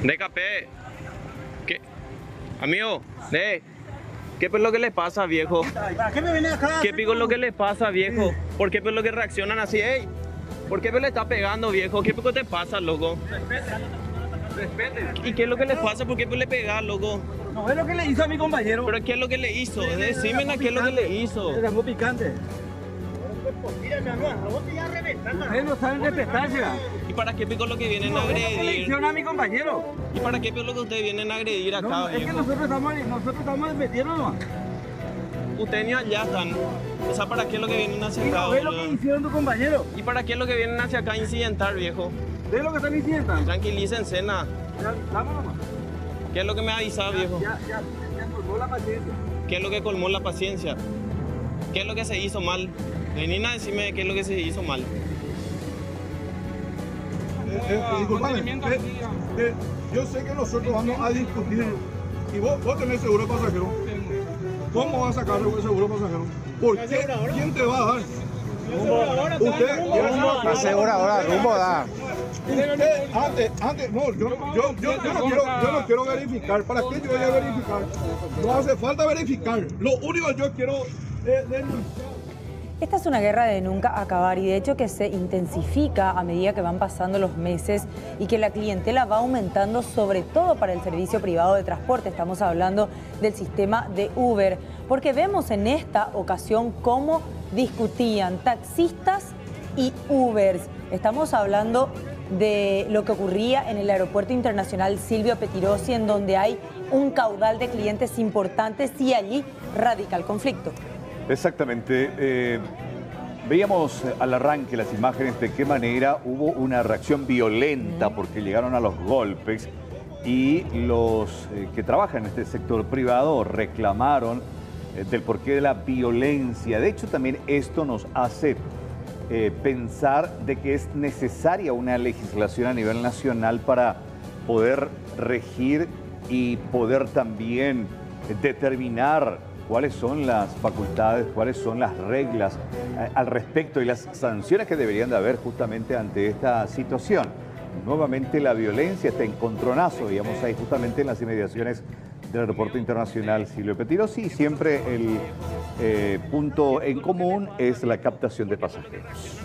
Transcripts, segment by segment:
DKP, ¿qué? Amigo, ¿qué es lo que le pasa, viejo? ¿Qué me viene acá? ¿Qué pico es lo que le pasa, viejo? ¿Por qué es lo que reaccionan así? Ey, ¿por qué le está pegando, viejo? ¿Qué pico te pasa, loco? Respete. ¿Y qué es lo que le pasa? ¿Por qué le pegas, loco? ¿No ves lo que le hizo a mi compañero? ¿Pero qué es lo que le hizo? Decime qué es lo que le hizo. Era muy picante. Ustedes no saben respetarse. ¿Y para qué pico es lo que vienen a ¿No ves lo que le agredir? hicieron a mi compañero? ¿Y para qué pico es lo que ustedes vienen a agredir acá, No, es que viejo? nosotros estamos metiéndonos. Ustedes ni allá están. O sea, ¿para qué es lo que vienen hacia acá, ¿No ves lo que boludo? hicieron tu compañero? ¿Y para qué es lo que vienen hacia acá a incidentar, viejo? ¿Ves lo que están diciendo? Tranquilícense, nada. Ya, vámonos nomás. ¿Qué es lo que me avisa, viejo? Ya colmó la paciencia. ¿Qué es lo que colmó la paciencia? ¿Qué es lo que se hizo mal? Venid a decirme qué es lo que se hizo mal. Disculpame, yo sé que nosotros vamos a discutir y vos tenés seguro pasajero. ¿Cómo vas a sacar el seguro pasajero? ¿Por qué? ¿Quién te va a dar? Usted, Aseguradora, rumbo da. antes, no, yo no quiero verificar. ¿Para qué yo voy a verificar? No hace falta verificar. Lo único que yo quiero es denunciar. Esta es una guerra de nunca acabar y de hecho que se intensifica a medida que van pasando los meses y que la clientela va aumentando, sobre todo para el servicio privado de transporte. Estamos hablando del sistema de Uber, porque vemos en esta ocasión cómo discutían taxistas y Ubers. Estamos hablando de lo que ocurría en el Aeropuerto Internacional Silvio Pettirossi, en donde hay un caudal de clientes importantes y allí radica el conflicto. Exactamente. Veíamos al arranque las imágenes de qué manera hubo una reacción violenta porque llegaron a los golpes y los que trabajan en este sector privado reclamaron del porqué de la violencia. De hecho, también esto nos hace pensar de que es necesaria una legislación a nivel nacional para poder regir y poder también determinar cuáles son las facultades, cuáles son las reglas al respecto y las sanciones que deberían de haber justamente ante esta situación. Nuevamente la violencia, este encontronazo, digamos ahí justamente en las inmediaciones del Aeropuerto Internacional Silvio Pettirossi, y siempre el punto en común es la captación de pasajeros.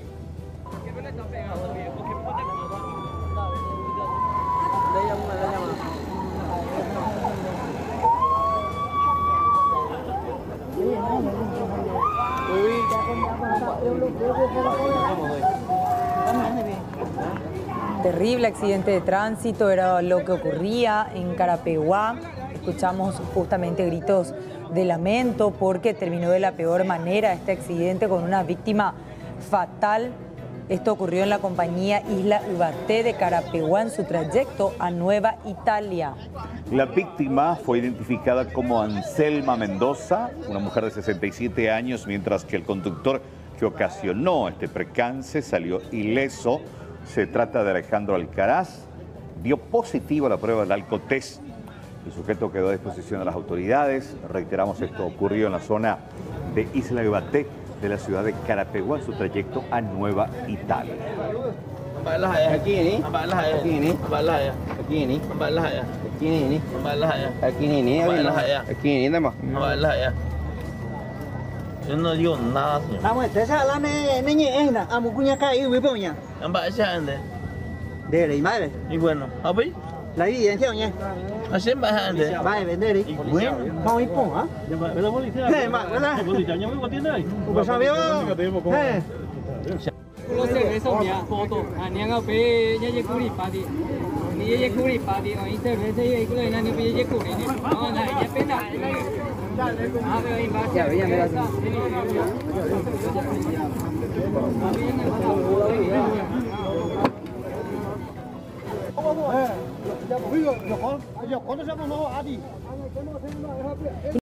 Terrible accidente de tránsito, era lo que ocurría en Carapeguá. Escuchamos justamente gritos de lamento porque terminó de la peor manera este accidente con una víctima fatal. Esto ocurrió en la compañía Isla Ubaté de Carapeguá en su trayecto a Nueva Italia. La víctima fue identificada como Anselma Mendoza, una mujer de 67 años, mientras que el conductor que ocasionó este percance salió ileso. Se trata de Alejandro Alcaraz, dio positivo a la prueba del alcotest. El sujeto quedó a disposición de las autoridades. Reiteramos, esto ocurrió en la zona de Isla Ubaté de la ciudad de Carapeguá en su trayecto a Nueva Italia. Yo no digo nada, señor. Vamos, esa la me ñeña, amo cuña caído, me poña. De y madre. Y bueno, ¿a ver? La evidencia, oña. Así es bastante. Va a vender. Bueno, vamos a ir por, ¿ah? La policía. La policía, ¿ya me tiene ahí? Pues sabía. Lo cerveza ya, foto. Anianga pe, ya curi padi. Ni ya curi padi, o cerveza y culo en ani pe ya curi. No, na, ya pena. Ah, pero ahí va. Ya, mira. Yo cuando se llama no, Adi.